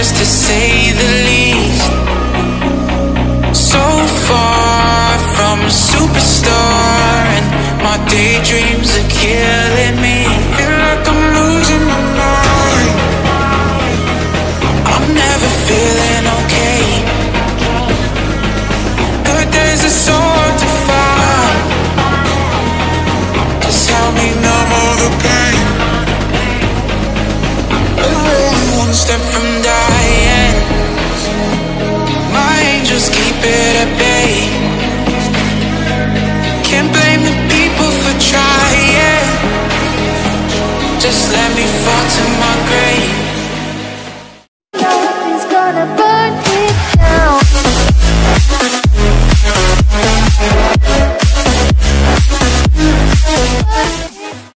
just to say the least. So far from a superstar, and my daydreams are killing me. Feel like I'm losing my mind. I'm never feeling okay. Good days are so hard to find. Just help me numb all the pain. I'm only one step from dying. My angels keep it at bay. Can't blame the people for trying. Just let me fall to my grave.